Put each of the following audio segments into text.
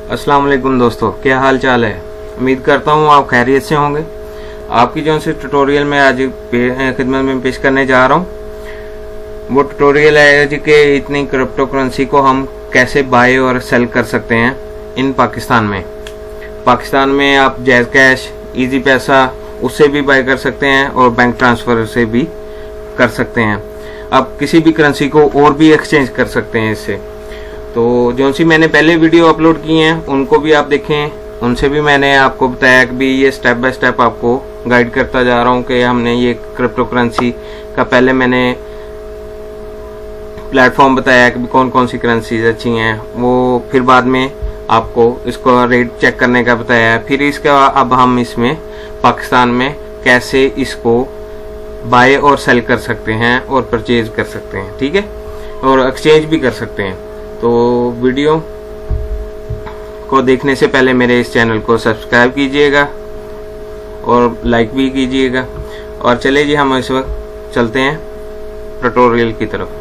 अस्सलाम वालेकुम दोस्तों, क्या हाल चाल है। उम्मीद करता हूँ आप खैरियत से होंगे। आपकी जो से ट्यूटोरियल में आज खिदमत में पेश करने जा रहा हूँ वो ट्यूटोरियल है जी कि इतनी क्रिप्टो करेंसी को हम कैसे बाय और सेल कर सकते हैं इन पाकिस्तान में आप जैज़ कैश, इजी पैसा उससे भी बाय कर सकते हैं और बैंक ट्रांसफर से भी कर सकते हैं। आप किसी भी करेंसी को और भी एक्सचेंज कर सकते हैं इससे। तो जो सी मैंने पहले वीडियो अपलोड की हैं उनको भी आप देखें, उनसे भी मैंने आपको बताया कि भी ये स्टेप बाय स्टेप आपको गाइड करता जा रहा हूँ कि हमने ये क्रिप्टो करेंसी का पहले मैंने प्लेटफॉर्म बताया कि कौन कौन सी करेंसीज अच्छी हैं, वो फिर बाद में आपको इसको रेट चेक करने का बताया। फिर इसका अब हम इसमें पाकिस्तान में कैसे इसको बाय और सेल कर सकते हैं और परचेज कर सकते हैं, ठीक है, और एक्सचेंज भी कर सकते हैं। तो वीडियो को देखने से पहले मेरे इस चैनल को सब्सक्राइब कीजिएगा और लाइक भी कीजिएगा। और चलिए जी हम इस वक्त चलते हैं ट्यूटोरियल की तरफ।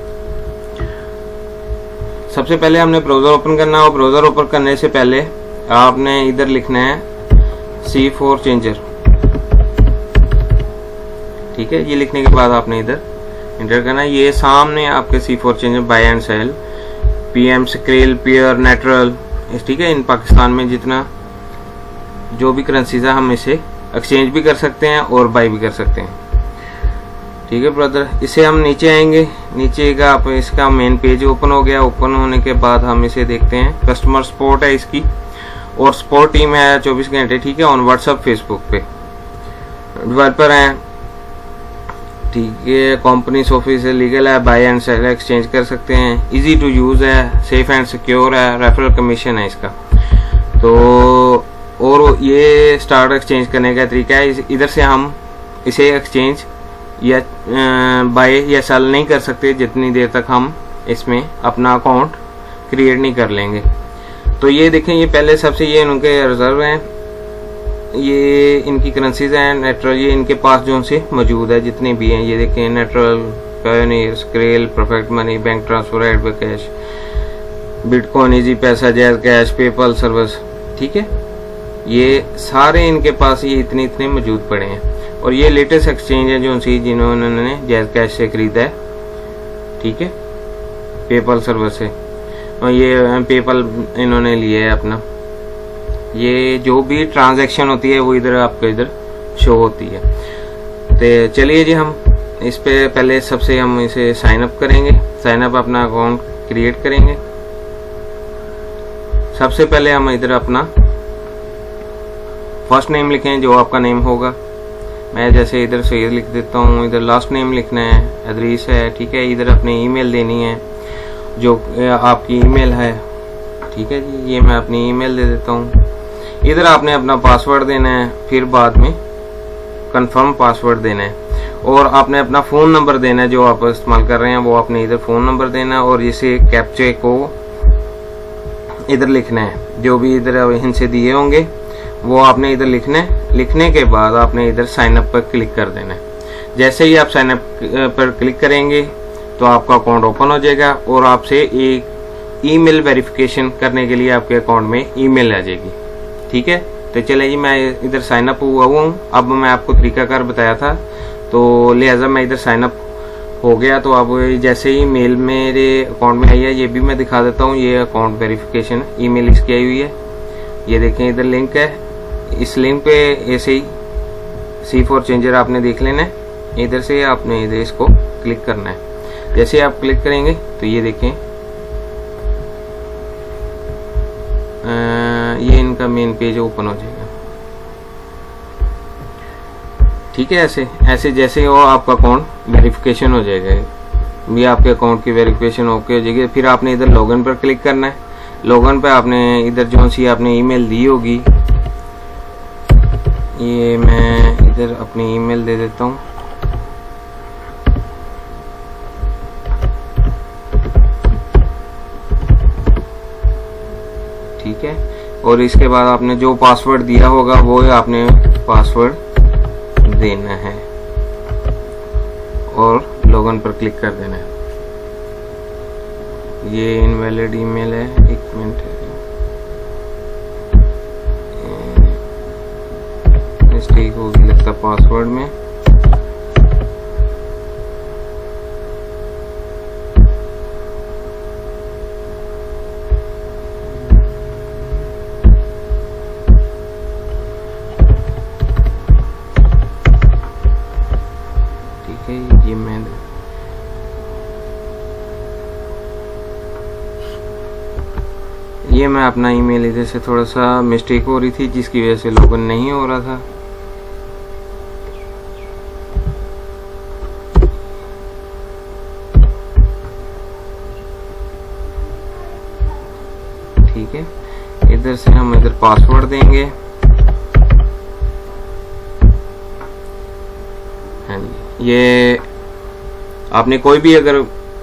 सबसे पहले हमने ब्राउज़र ओपन करना है और ब्राउज़र ओपन करने से पहले आपने इधर लिखना है C4 चेंजर, ठीक है। ये लिखने के बाद आपने इधर इंटर करना है। ये सामने आपके C4 changer buy and sell, PM, Skrill, Payeer, Neteller, ठीक है। इन पाकिस्तान में जितना जो भी करेंसीज है हम इसे एक्सचेंज भी कर सकते हैं और बाय भी कर सकते हैं, ठीक है ब्रदर। इसे हम नीचे आएंगे, नीचे का आप इसका मेन पेज ओपन हो गया। ओपन होने के बाद हम इसे देखते हैं। कस्टमर सपोर्ट है इसकी और सपोर्ट टीम है 24 घंटे, ठीक है, ऑन व्हाट्सएप, फेसबुक पे। डेवलपर हैं, ठीक है। कंपनीज ऑफिस है, लीगल है, बाय एंड सेल एक्सचेंज कर सकते हैं, इजी टू यूज है, सेफ एंड सिक्योर है, रेफरल कमीशन है इसका। तो और ये स्टार्ट एक्सचेंज करने का तरीका है। इधर से हम इसे एक्सचेंज या बाय या सेल नहीं कर सकते जितनी देर तक हम इसमें अपना अकाउंट क्रिएट नहीं कर लेंगे। तो ये देखें, ये पहले सबसे ये इनके रिजर्व हैं, ये इनकी करेंसीज हैं नेचुरल, ये इनके पास जो से मौजूद है जितने भी हैं। ये देखें Neteller, Payoneer, Skrill, perfect money, bank transfer, AdvCash, Bitcoin, Easypaisa, JazzCash, PayPal service, ठीक है। ये सारे इनके पास ये इतने मौजूद पड़े हैं। और ये लेटेस्ट एक्सचेंज है जो सी जिन्होंने जैज़ कैश से खरीदा है, ठीक है, पेपल सर्विस से। और ये पेपल इन्होंने लिया है अपना। ये जो भी ट्रांजैक्शन होती है वो इधर आपको इधर शो होती है। तो चलिए जी हम इस पे पहले सबसे हम इसे साइन अप करेंगे। साइन अप अपना अकाउंट क्रिएट करेंगे। सबसे पहले हम इधर अपना फर्स्ट नेम लिखें जो आपका नेम होगा। मैं जैसे इधर से लिख देता हूँ। इधर लास्ट नेम लिखना है, एड्रेस है, ठीक है। इधर अपनी ईमेल देनी है जो आपकी ईमेल है, ठीक है जी। ये मैं अपनी ईमेल दे देता हूँ। इधर आपने अपना पासवर्ड देना है, फिर बाद में कंफर्म पासवर्ड देना है। और आपने अपना फ़ोन नंबर देना है जो आप इस्तेमाल कर रहे हैं, वो आपने इधर फ़ोन नंबर देना है। और इसे कैप्चे को इधर लिखना है, जो भी इधर इनसे दिए होंगे वो आपने इधर लिखना है। लिखने के बाद आपने इधर साइन अप पर क्लिक कर देना है। जैसे ही आप साइन अप पर क्लिक करेंगे तो आपका अकाउंट ओपन हो जाएगा और आपसे एक ईमेल वेरिफिकेशन करने के लिए आपके अकाउंट में ईमेल आ जाएगी, ठीक है। तो चले जी मैं इधर साइन अप हुआ हूँ। अब मैं आपको तरीकाकार बताया था तो लिहाजा मैं इधर साइन अप हो गया। तो अब जैसे ही मेल मेरे अकाउंट में आई है, ये भी मैं दिखा देता हूँ। ये अकाउंट वेरिफिकेशन ईमेल इसकी आई हुई है, ये देखें इधर लिंक है। इस लिंक पे ऐसे ही C4 चेंजर आपने देख लेना है। इधर से आपने इधर इसको क्लिक करना है। जैसे आप क्लिक करेंगे तो ये देखें ये इनका मेन पेज ओपन हो जाएगा, ठीक है। ऐसे जैसे हो आपका अकाउंट वेरिफिकेशन हो जाएगा, ये आपके अकाउंट की वेरिफिकेशन ओके हो जाएगी। फिर आपने इधर लॉगिन पर क्लिक करना है। लॉगिन पे आपने इधर जो सी आपने ईमेल दी होगी, ये मैं इधर अपनी ईमेल दे देता हूँ। ठीक है। और इसके बाद आपने जो पासवर्ड दिया होगा वो आपने पासवर्ड देना है और लॉगिन पर क्लिक कर देना है। ये इनवैलिड ईमेल है, एक मिनट है। मिस्टेक होगी लगता पासवर्ड में। ठीक है, ये मैं अपना ईमेल इधर से थोड़ा सा मिस्टेक हो रही थी जिसकी वजह से लॉगिन नहीं हो रहा था। ठीक है, इधर से हम इधर पासवर्ड देंगे। हाँ जी, ये आपने कोई भी अगर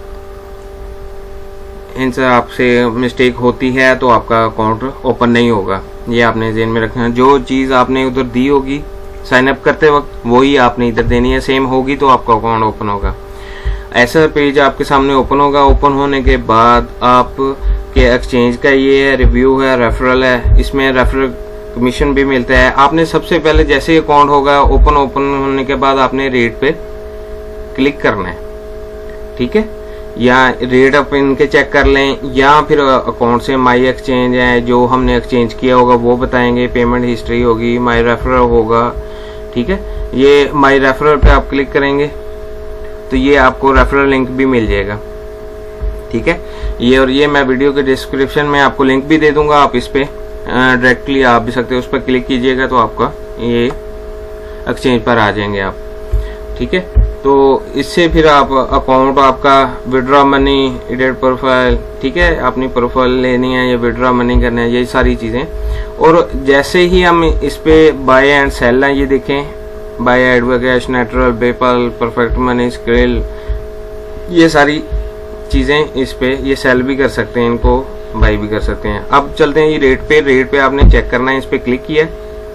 इनसे आपसे मिस्टेक होती है तो आपका अकाउंट ओपन नहीं होगा, ये आपने ध्यान में रखना है। जो चीज़ आपने उधर दी होगी साइन अप करते वक्त वही आपने इधर देनी है, सेम होगी तो आपका अकाउंट ओपन होगा। ऐसा पेज आपके सामने ओपन होगा। ओपन होने के बाद आप के एक्सचेंज का ये है, रिव्यू है, रेफरल है, इसमें रेफरल कमीशन भी मिलता है। आपने सबसे पहले जैसे ही अकाउंट होगा ओपन होने के बाद आपने रेट पे क्लिक करना है। ठीक है, या रेट आप इनके चेक कर लें या फिर अकाउंट से माई एक्सचेंज है, जो हमने एक्सचेंज किया होगा वो बताएंगे, पेमेंट हिस्ट्री होगी, माई रेफरल होगा। ठीक है, ये माई रेफरल पे आप क्लिक करेंगे तो ये आपको रेफरल लिंक भी मिल जाएगा। ठीक है, ये और ये मैं वीडियो के डिस्क्रिप्शन में आपको लिंक भी दे दूंगा, आप इस पे डायरेक्टली आप भी सकते हो, उस पर क्लिक कीजिएगा तो आपका ये एक्सचेंज पर आ जाएंगे आप। ठीक है, तो इससे फिर आप अकाउंट आपका विड्रॉ मनी, एडिट प्रोफाइल, ठीक है, अपनी प्रोफाइल लेनी है या विड्रॉ मनी करना है, ये सारी चीजें। और जैसे ही हम इस पे बाय एंड सेल है, ये देखें, buy AdvCash, Neteller, PayPal, perfect money, Skrill, ये सारी चीजें इस पे ये सेल भी कर सकते हैं, इनको बाय भी कर सकते हैं। अब चलते हैं ये रेट पे आपने चेक करना है, इस पे क्लिक किया।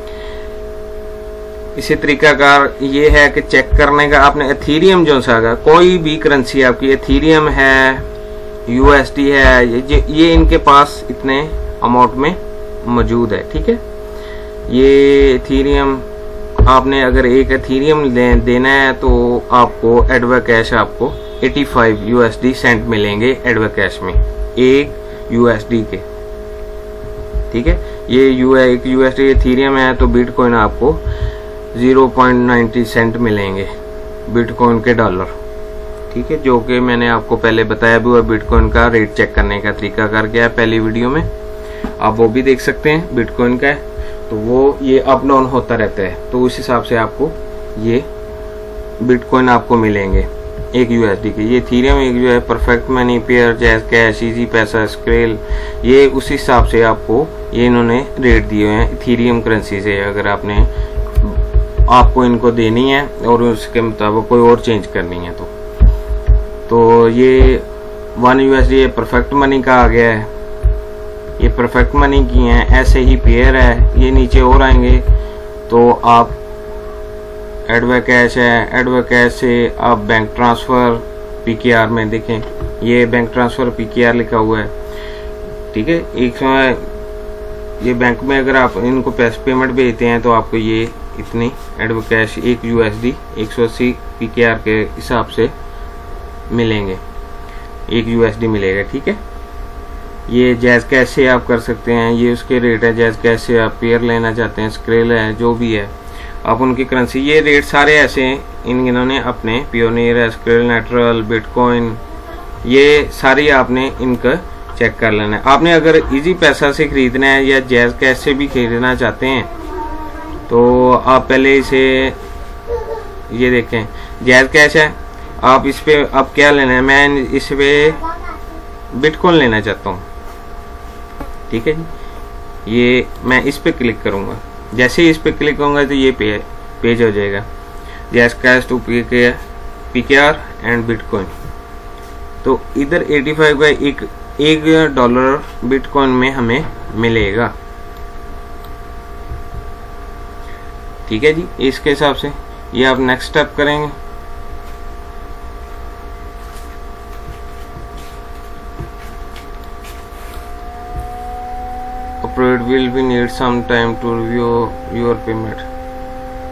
इसी तरीकाकार ये है कि चेक करने का आपने एथीरियम जो सा है, कोई भी करेंसी आपकी, एथीरियम है, यूएसडी है, ये इनके पास इतने अमाउंट में मौजूद है। ठीक है, ये एथीरियम आपने अगर एक एथीरियम देना है तो आपको एडवोकैश आपको 85 यूएसडी सेंट मिलेंगे एडवोकैश में, एक यूएसडी के। ठीक है, ये एक यूएसडी एथीरियम है तो बिटकॉइन आपको 0.90 सेंट मिलेंगे बिटकॉइन के डॉलर। ठीक है, जो कि मैंने आपको पहले बताया भी हुआ, बिटकॉइन का रेट चेक करने का तरीका कर गया है पहली वीडियो में, आप वो भी देख सकते हैं। बिटकॉइन का है तो वो ये अप डाउन होता रहता है, तो उस हिसाब से आपको ये बिटकॉइन आपको मिलेंगे एक यूएसडी के। ये इथीरियम एक जो है perfect money, Payeer, JazzCash, Easypaisa, Skrill, ये उसी हिसाब से आपको ये इन्होंने रेट दिए हुए हैं इथीरियम करेंसी से। अगर आपको इनको देनी है और उसके मुताबिक कोई और चेंज करनी है तो ये 1 यूएसडी परफेक्ट मनी का आ गया है, ये परफेक्ट मनी की हैं। ऐसे ही पेयर है, ये नीचे और आएंगे तो आप एडवोकैश है, एडवोकैश से आप बैंक ट्रांसफर पीकेआर में देखें, ये बैंक ट्रांसफर पीकेआर लिखा हुआ है। ठीक है, एक समय ये बैंक में अगर आप इनको पैसे पेमेंट भेजते हैं तो आपको ये इतनी एडवोकैश एक यूएसडी 180 पीकेआर के हिसाब से मिलेंगे, एक यूएसडी मिलेगा। ठीक है, ये जैज कैश से आप कर सकते हैं, ये उसके रेट है। जैज कैश से आप पेयर लेना चाहते हैं, स्क्रेल है, जो भी है आप उनकी करेंसी, ये रेट सारे ऐसे हैं इन्होंने अपने पियोनियर है, स्क्रेल, नेचुरल, बिटकॉइन, ये सारी आपने इनका चेक कर लेना है। आपने अगर इजी पैसा से खरीदना है या जैज कैश से भी खरीदना चाहते हैं तो आप पहले इसे ये देखें, जैज कैश है, आप इस पे अब क्या लेना है, मैं इस पे बिटकॉइन लेना चाहता हूँ। ठीक है जी, ये मैं इस पे क्लिक करूंगा, जैसे ही इस पे क्लिक करूंगा तो ये पेज हो जाएगा, JazzCash to PKR and Bitcoin. तो इधर 85 का एक डॉलर बिटकॉइन में हमें मिलेगा। ठीक है जी, इसके हिसाब से ये आप नेक्स्ट स्टेप करेंगे। It will be need some time to review your payment.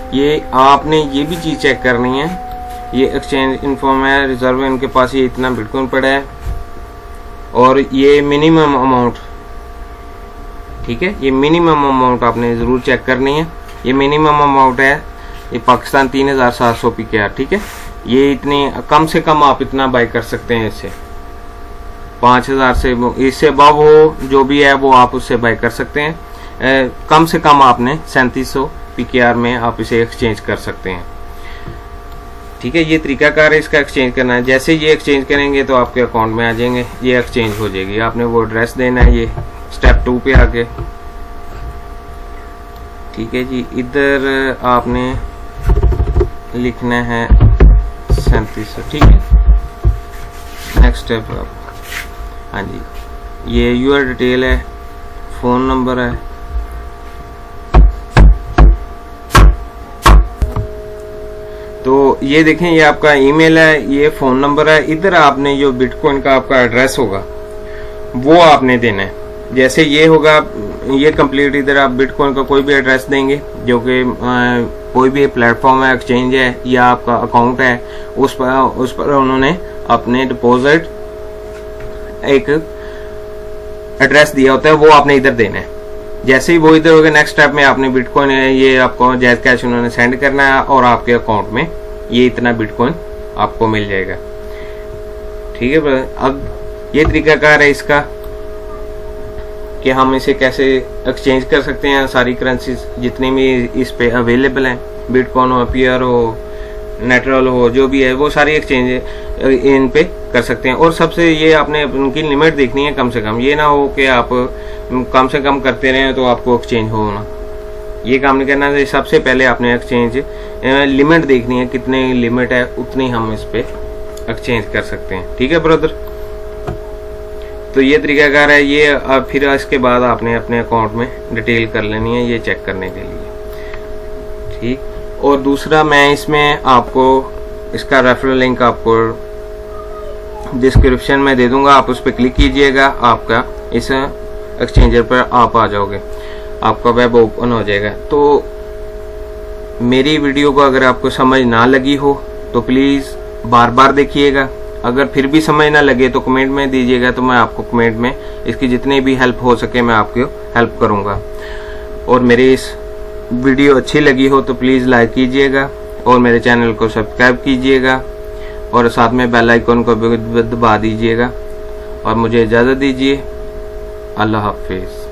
ये आपने ये भी चीज चेक करनी है, ये एक्सचेंज इन्फॉर्म है, रिजर्व इनके पास ये इतना बिटकॉइन पड़ा है और ये मिनिमम अमाउंट, ठीक है, ये मिनिमम अमाउंट आपने जरूर चेक करनी है। ये मिनिमम अमाउंट है, ये पाकिस्तान 3700 PKR, ठीक है। ये इतनी कम से कम आप इतना बाय कर सकते हैं, इससे 5000 से इससे अबव हो जो भी है वो आप उससे बाय कर सकते हैं। कम से कम आपने 3700 PKR में आप इसे एक्सचेंज कर सकते हैं, ठीक है। ये तरीकाकार है इसका एक्सचेंज करना है। जैसे ये एक्सचेंज करेंगे तो आपके अकाउंट में आ जाएंगे, ये एक्सचेंज हो जाएगी। आपने वो एड्रेस देना है, ये स्टेप 2 पे आके, ठीक है जी। इधर आपने लिखना है 3700, ठीक है। नेक्स्ट स्टेप आप, हाँ जी, ये यूआर डिटेल है, फोन नंबर है, तो ये देखें ये आपका ईमेल है, ये फोन नंबर है। इधर आपने जो बिटकॉइन का आपका एड्रेस होगा वो आपने देना है। जैसे ये होगा ये कंप्लीट, इधर आप बिटकॉइन का कोई भी एड्रेस देंगे जो कि कोई भी प्लेटफॉर्म है, एक्सचेंज है या आपका अकाउंट है, उस पर उन्होंने अपने डिपॉजिट एक एड्रेस दिया होता है, वो आपने इधर देना है। जैसे ही वो इधर होगा, नेक्स्ट स्टेप में आपने बिटकॉइन ये आपको जायज कैश उन्होंने सेंड करना है और आपके अकाउंट में ये इतना बिटकॉइन आपको मिल जाएगा, ठीक है। अब ये तरीकाकार है इसका कि हम इसे कैसे एक्सचेंज कर सकते हैं। सारी करेंसीज जितनी भी इस पे अवेलेबल हैं, बिटकॉइन हो, पियर हो, नेटरल हो, जो भी है वो सारी एक्सचेंज इन पे कर सकते हैं। और सबसे ये आपने उनकी लिमिट देखनी है कम से कम, ये ना हो कि आप कम से कम करते रहें तो आपको एक्सचेंज होना, ये काम नहीं करना है। सबसे पहले आपने एक्सचेंज लिमिट देखनी है, कितनी लिमिट है उतनी हम इस पे एक्सचेंज कर सकते हैं, ठीक है ब्रदर। तो ये तरीकाकार है ये। फिर इसके बाद आपने अपने अकाउंट में डिटेल कर लेनी है ये चेक करने के लिए, ठीक। और दूसरा मैं इसमें आपको इसका रेफरल लिंक आपको डिस्क्रिप्शन में दे दूंगा, आप उस पर क्लिक कीजिएगा, आपका इस एक्सचेंजर पर आप आ जाओगे, आपका वेब ओपन हो जाएगा। तो मेरी वीडियो को अगर आपको समझ ना लगी हो तो प्लीज बार बार देखिएगा। अगर फिर भी समझ ना लगे तो कमेंट में दीजिएगा, तो मैं आपको कमेंट में इसकी जितनी भी हेल्प हो सके मैं आपको हेल्प करूंगा। और मेरी इस वीडियो अच्छी लगी हो तो प्लीज लाइक कीजिएगा और मेरे चैनल को सब्सक्राइब कीजिएगा और साथ में बेल आइकन को भी दबा दीजिएगा। और मुझे इजाजत दीजिए, अल्लाह हाफिज।